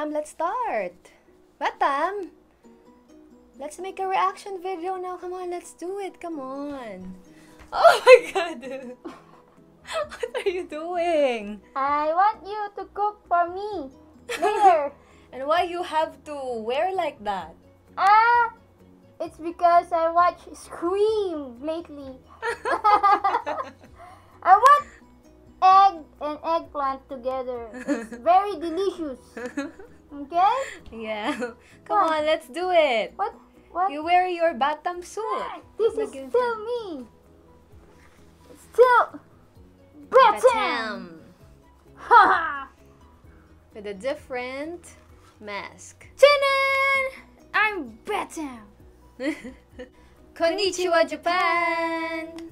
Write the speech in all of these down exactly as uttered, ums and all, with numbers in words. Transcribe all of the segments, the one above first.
Batam, let's start. Batam, let's make a reaction video now. Come on, let's do it. Come on. Oh my god. What are you doing? I want you to cook for me later. And why you have to wear like that? Ah, it's because I watch Scream lately. I want egg and eggplant together. It's very delicious. Okay? Yeah. Come on, let's do it. What? What? You wear your Batam suit. This is Lagyan- still me. It's still Batam. Batam. Ha! With a different mask. Tanan! I'm Batam. Konnichiwa, Japan!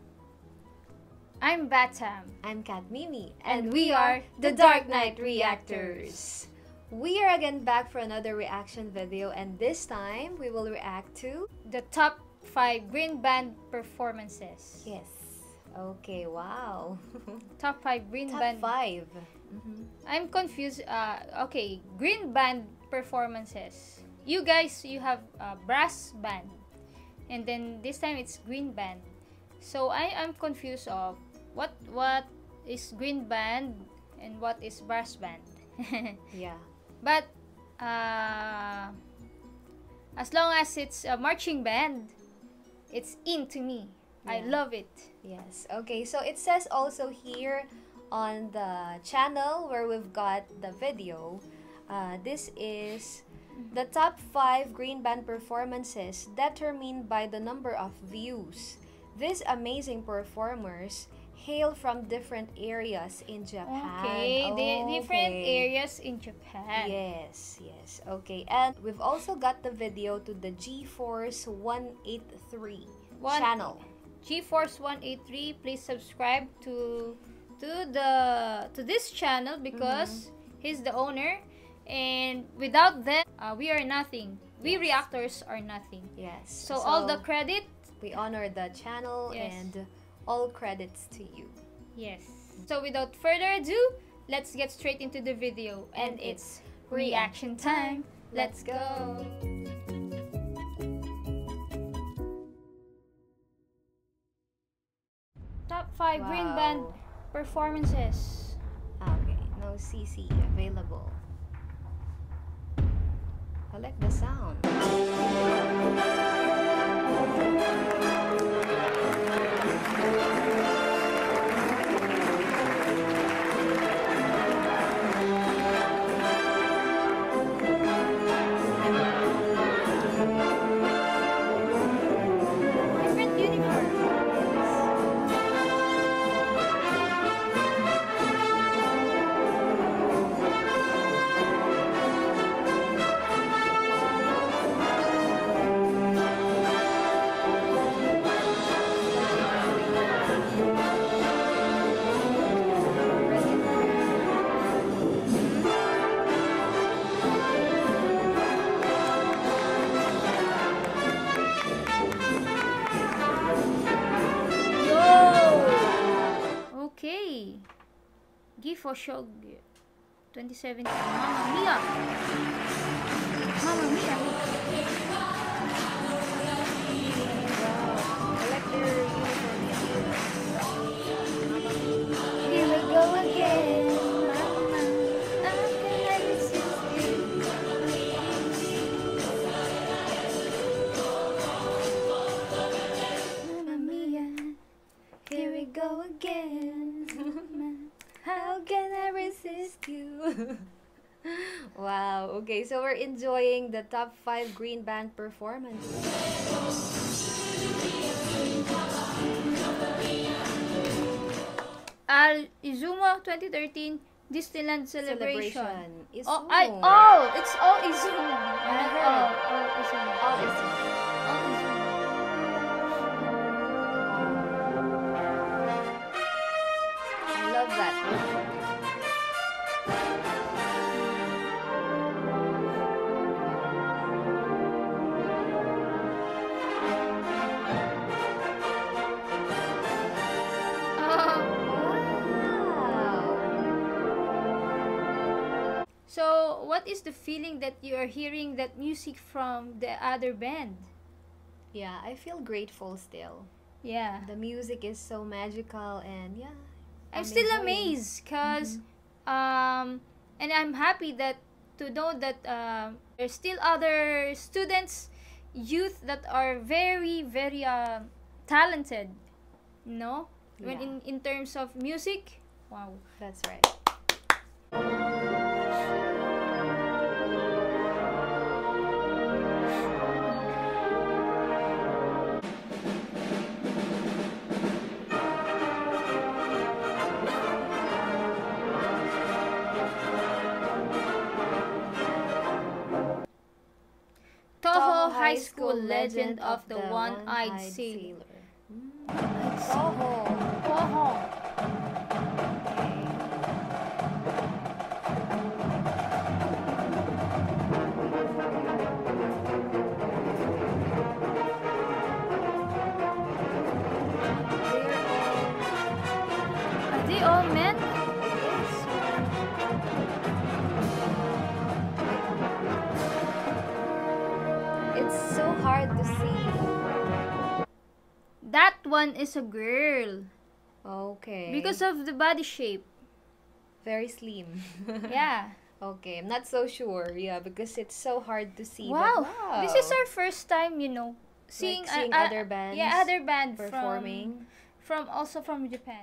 I'm Batam. I'm Kat Mimi, And we are the Dark Knight Reactors. We are again back for another reaction video, and this time we will react to... The top five green band performances. Yes. Okay, wow. Top five green Top band. five. Mhm. I'm confused. Uh, okay, green band performances. You guys, you have uh, brass band, and then this time it's green band. So I am confused of what what is green band and what is brass band. Yeah. But uh, as long as it's a marching band, it's in to me. I Yeah. love it. Yes. Okay, so it says also here on the channel where we've got the video, uh, this is the top five green band performances determined by the number of views. These amazing performers hail from different areas in Japan. Okay, the different Okay. areas in Japan. Yes, yes. Okay, and we've also got the video to the G-Force one eighty-three One- channel. G-Force one eighty-three, please subscribe to to the to this channel because he's the owner, and without them uh, we are nothing. We Yes. reactors are nothing. Yes. So, all the credit, we honor the channel Yes. and all credits to you. yes. So without further ado, let's get straight into the video, and, And it's it's reaction time. Let's go. Top five green band Wow. performances. Okay, no C C available. I like the sound. Different uniform. Okay. Gifo Shog twenty seventeen. Mamma Mia! Mamma Mia! I like their uniform. Here we go again. Mama, how can I resist you? Mamma Mia! Here we go again. How can I resist you? Wow. Okay, so we're enjoying the top five green band performances. Al Izumo twenty thirteen Disneyland Celebration. Celebration. Oh, I Izumo. oh, it's all Izumo. I heard. Oh, oh, Izumo. All Izumo. All Izumo. I love that. Oh. Wow. So how what is the feeling that you are hearing that music from the other band? Yeah, I feel grateful still. Yeah. The music is so magical, and yeah, I'm I'm still enjoying. amazed because um and I'm happy that to know that um there's still other students, youth that are very very uh, talented, you know, when Yeah. in in terms of music. Wow. That's right. Toho High School Legend of the One-Eyed Sailor. Toho. Toho. Are they all men? It's so hard to see. That one is a girl Okay. because of the body shape. very slim. Yeah. Okay, I'm not so sure. Yeah, because it's so hard to see. Wow. But wow. This is our first time, you know, seeing, Like seeing a- a- other bands Yeah, other band performing. from from also from Japan.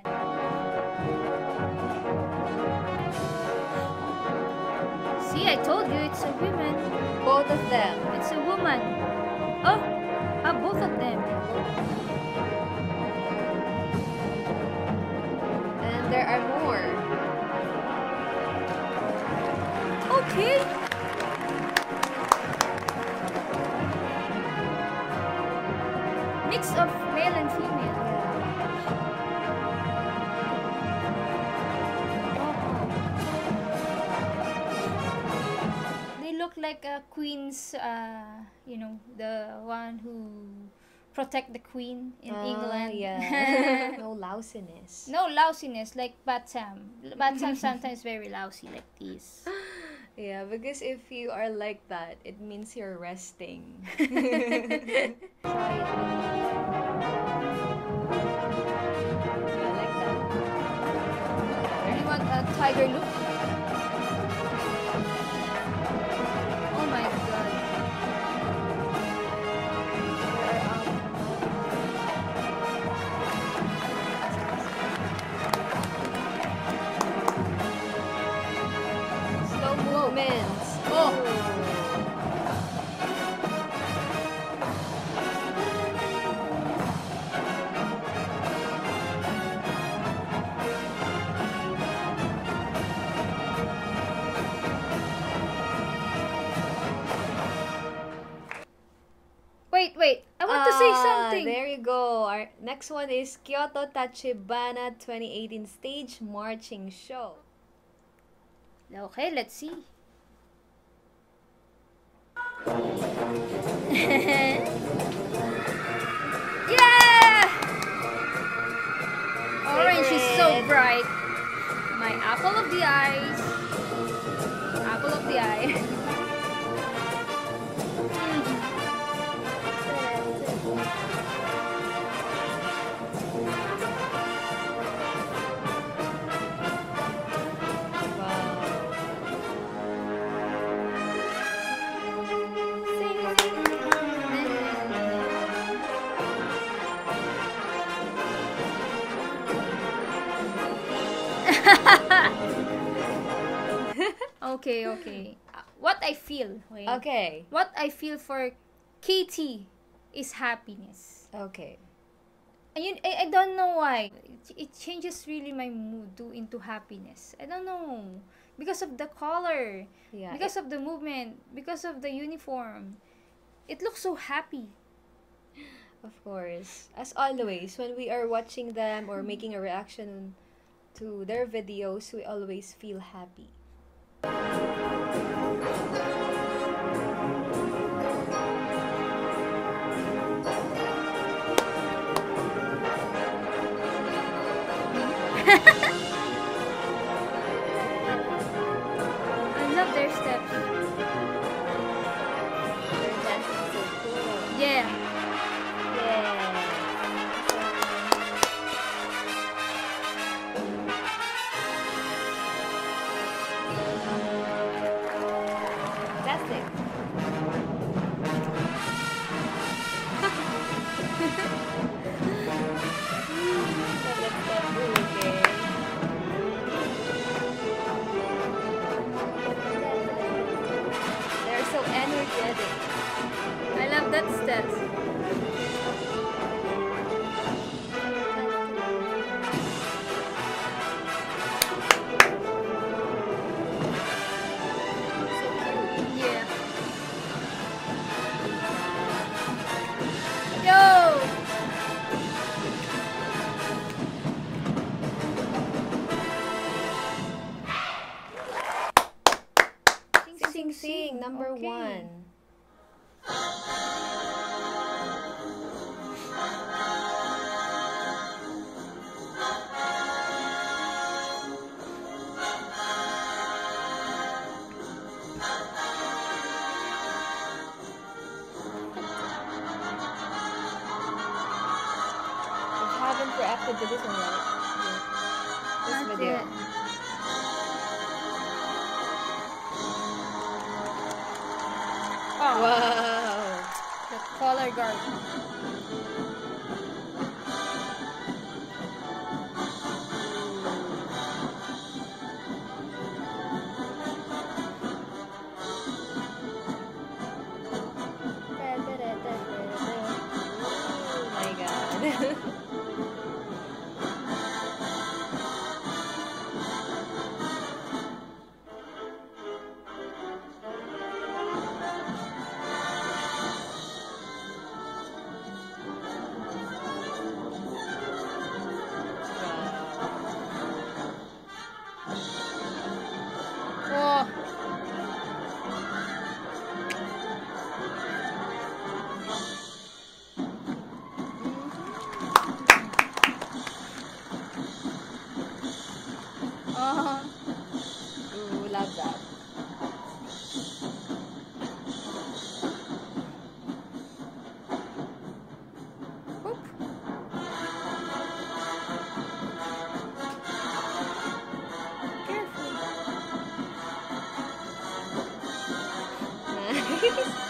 See, I told you it's a woman. Both of them. It's a woman. Oh, ah, both of them. And there are more. Okay. Mix of male and female. They look like a queen's, uh, you know, the one who protect the queen in Ah, England. Yeah. No lousiness. No lousiness like Batsam. Batsam sometimes very lousy like this. Yeah, because if you are like that, it means you're resting. Yeah, like that. You want a tiger look? Oh my god. Slow movements. Oh. Wait, wait. I want to say Ah, something. There you go. Our next one is Kyoto Tachibana twenty eighteen Stage Marching Show. Okay, let's see. Yeah! Orange is so Favorite. bright. My apple of the eyes. Apple of the eye. Okay, okay. Uh, what I feel, wait. Okay. What I feel for Katie is happiness. Okay. And you, I, I don't know why. It, it changes really my mood to into happiness. I don't know. Because of the color. Yeah. Because of the movement. Because of the uniform. It looks so happy. Of course. As always, when we are watching them or making a reaction to their videos, we always feel happy. I love their steps. They're dancing so cool. Yeah. Yeah. Fantastic. So let's get moving. They're so energetic. I love that steps. So cute. Yeah. Yo! Sing Sing, number Okay. one. We haven't reacted to this one, right? This That's video. it. Oh, Wow. the color guard. Oh my god. Oh, oh, Ooh, love that. whoop. Careful. Nice.